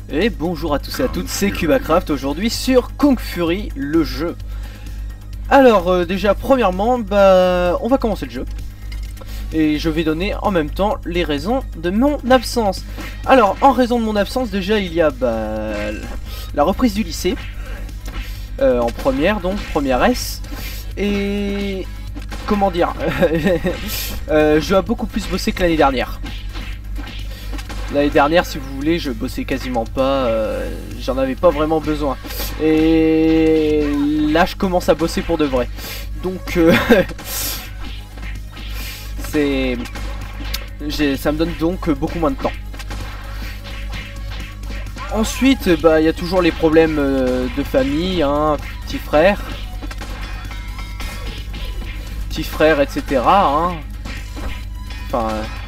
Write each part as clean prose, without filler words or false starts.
Et bonjour à tous et à toutes, c'est Cubacraft aujourd'hui sur Kung Fury, le jeu. Alors déjà premièrement, on va commencer le jeu. Et je vais donner en même temps les raisons de mon absence. Alors en raison de mon absence, déjà il y a la reprise du lycée. En première donc, première S. Et comment dire, je dois beaucoup plus bosser que l'année dernière. L'année dernière, si vous voulez, je bossais quasiment pas, j'en avais pas vraiment besoin. Et là, je commence à bosser pour de vrai. Donc, ça me donne donc beaucoup moins de temps. Ensuite, il y a toujours les problèmes de famille, hein, petit frère, etc. Hein. Enfin...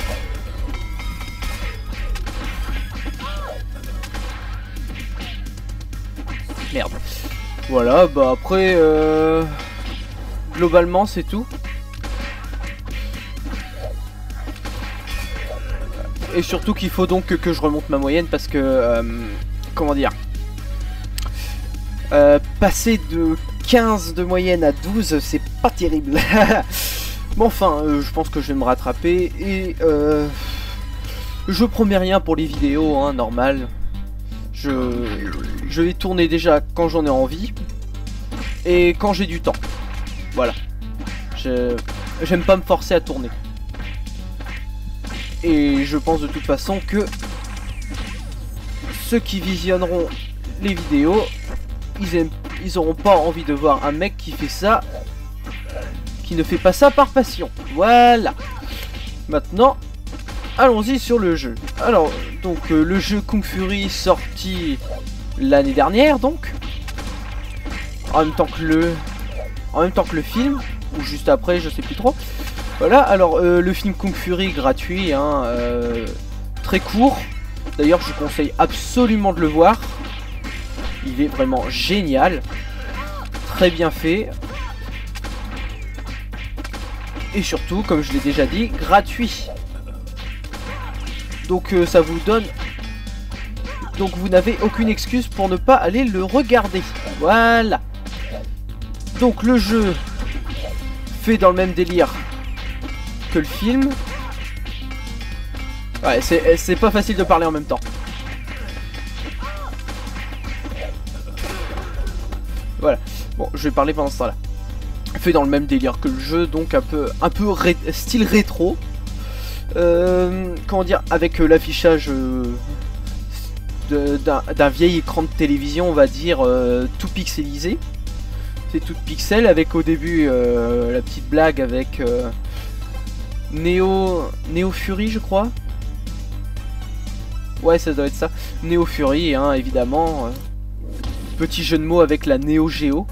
Merde. Voilà, après, globalement, c'est tout. Et surtout qu'il faut donc que je remonte ma moyenne parce que, comment dire, passer de 15 de moyenne à 12, c'est pas terrible. Bon, enfin, je pense que je vais me rattraper et je promets rien pour les vidéos, hein, normal. Je vais tourner déjà quand j'en ai envie et quand j'ai du temps. Voilà. J'aime pas me forcer à tourner. Et je pense de toute façon que ceux qui visionneront les vidéos, ils auront pas envie de voir un mec qui fait ça, qui ne fait pas ça par passion. Voilà. Maintenant, allons-y sur le jeu. Alors, donc le jeu Kung Fury sorti l'année dernière, donc en même temps que le film, ou juste après, je sais plus trop. Voilà. Alors le film Kung Fury gratuit, hein, très court. D'ailleurs, je vous conseille absolument de le voir. Il est vraiment génial, très bien fait. Et surtout, comme je l'ai déjà dit, gratuit. Donc ça vous donne... Donc vous n'avez aucune excuse pour ne pas aller le regarder. Voilà. Donc le jeu fait dans le même délire que le film. Ouais, c'est pas facile de parler en même temps. Voilà. Bon, je vais parler pendant ce temps-là. Fait dans le même délire que le jeu, donc un peu style rétro. Comment dire, avec l'affichage d'un vieil écran de télévision, on va dire, tout pixelisé. C'est tout pixel, avec au début la petite blague avec Neo Fury, je crois. Ouais, ça doit être ça. Neo Fury, hein, évidemment. Petit jeu de mots avec la Neo Geo.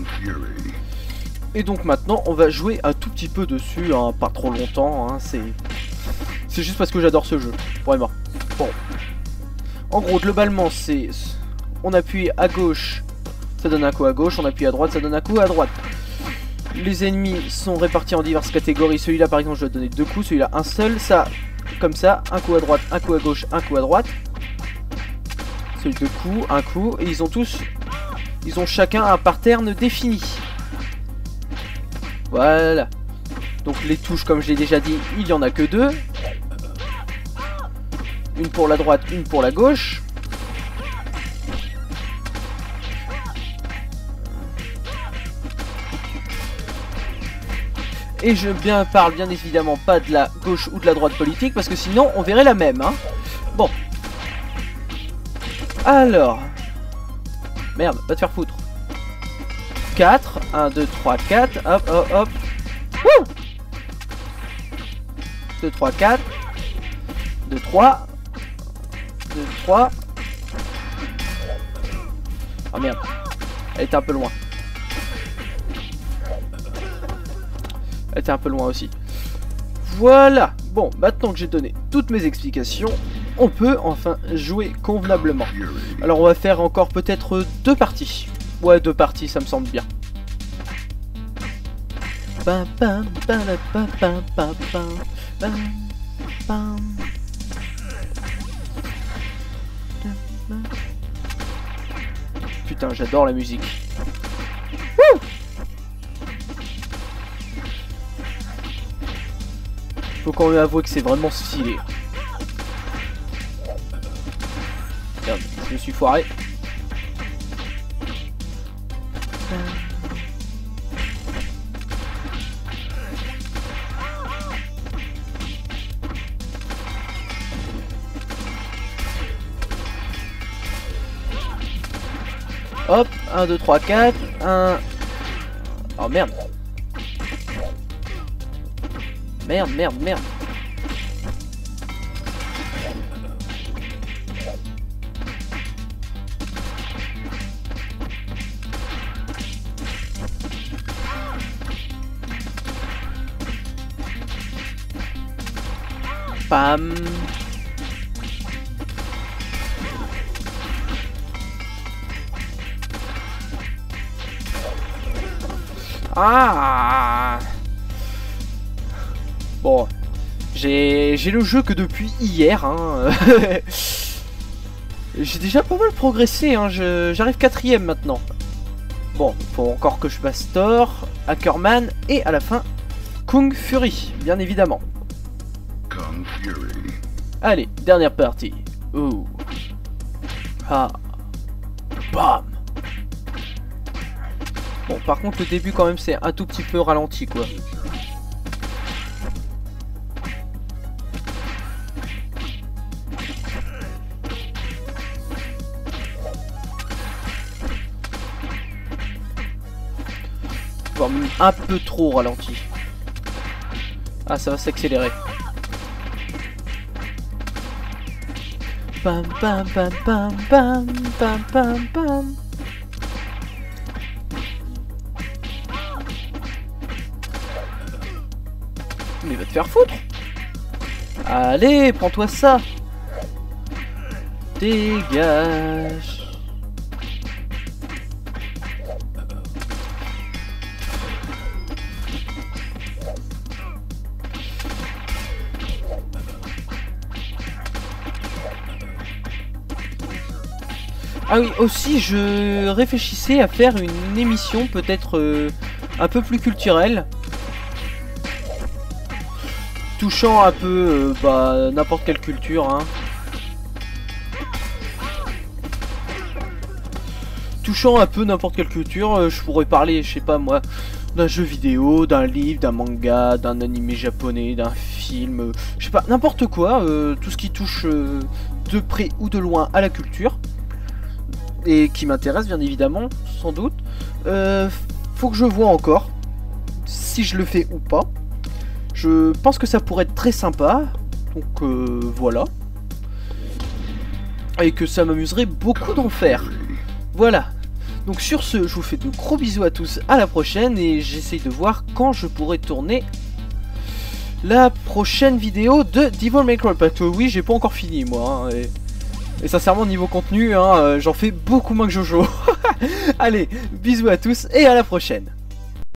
Et donc maintenant, on va jouer un tout petit peu dessus, hein, pas trop longtemps, hein, c'est juste parce que j'adore ce jeu, vraiment. Bon. En gros, globalement, c'est... On appuie à gauche, ça donne un coup à gauche. On appuie à droite, ça donne un coup à droite. Les ennemis sont répartis en diverses catégories. Celui-là, par exemple, je dois donner 2 coups. Celui-là, un seul. Ça, comme ça. Un coup à droite, un coup à gauche, un coup à droite. Celui 2 coups, un coup. Et ils ont tous... Ils ont chacun un pattern défini. Voilà. Donc les touches, comme je l'ai déjà dit, il n'y en a que 2. Une pour la droite, une pour la gauche. Et je parle bien évidemment pas de la gauche ou de la droite politique, parce que sinon on verrait la même, hein. Bon. Alors. Merde, va te faire foutre. 4, 1, 2, 3, 4, hop, hop, hop. Wouh 2, 3, 4. 2, 3. 2, 3. Oh merde. Elle était un peu loin. Elle était un peu loin aussi. Voilà. Bon, maintenant que j'ai donné toutes mes explications, on peut enfin jouer convenablement. Alors on va faire encore peut-être 2 parties. Ouais, 2 parties, ça me semble bien. Putain, j'adore la musique. Wouh! Faut quand même avouer que c'est vraiment stylé. Merde, je me suis foiré. Hop, 1, 2, 3, 4, 1... Oh merde. Merde, merde, merde. Pam. Ah. Bon, j'ai le jeu que depuis hier, hein. J'ai déjà pas mal progressé, hein. J'arrive 4ème maintenant. Bon, faut encore que je passe Thor, Ackerman et à la fin Kung Fury, bien évidemment. Kung Fury. Allez, dernière partie. Ouh. Ah. Bam. Bon, par contre, le début, quand même, c'est un tout petit peu ralenti, quoi. Voire même un peu trop ralenti. Ah, ça va s'accélérer. Pam pam pam pam pam pam pam pam. Mais va te faire foutre. Allez, prends-toi ça. Dégage. Ah oui, aussi je réfléchissais à faire une émission peut-être un peu plus culturelle, touchant un peu n'importe quelle culture, hein. Touchant un peu n'importe quelle culture, je pourrais parler, je sais pas moi, d'un jeu vidéo, d'un livre, d'un manga, d'un animé japonais, d'un film, je sais pas, n'importe quoi, tout ce qui touche de près ou de loin à la culture. Et qui m'intéresse bien évidemment, sans doute. Faut que je vois encore si je le fais ou pas. Je pense que ça pourrait être très sympa. Donc voilà. Et que ça m'amuserait beaucoup d'en faire. Voilà. Donc sur ce, je vous fais de gros bisous à tous. À la prochaine. Et j'essaye de voir quand je pourrai tourner la prochaine vidéo de Devil May Cry. Parce que oui, j'ai pas encore fini moi. Hein, et sincèrement, niveau contenu, hein, j'en fais beaucoup moins que Jojo. Allez, bisous à tous et à la prochaine.